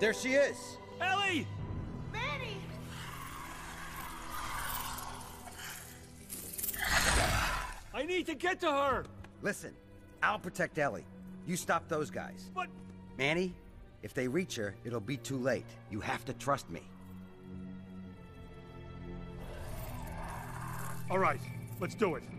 There she is! Ellie! Manny! I need to get to her! Listen, I'll protect Ellie. You stop those guys. But... Manny, if they reach her, it'll be too late. You have to trust me. All right, let's do it.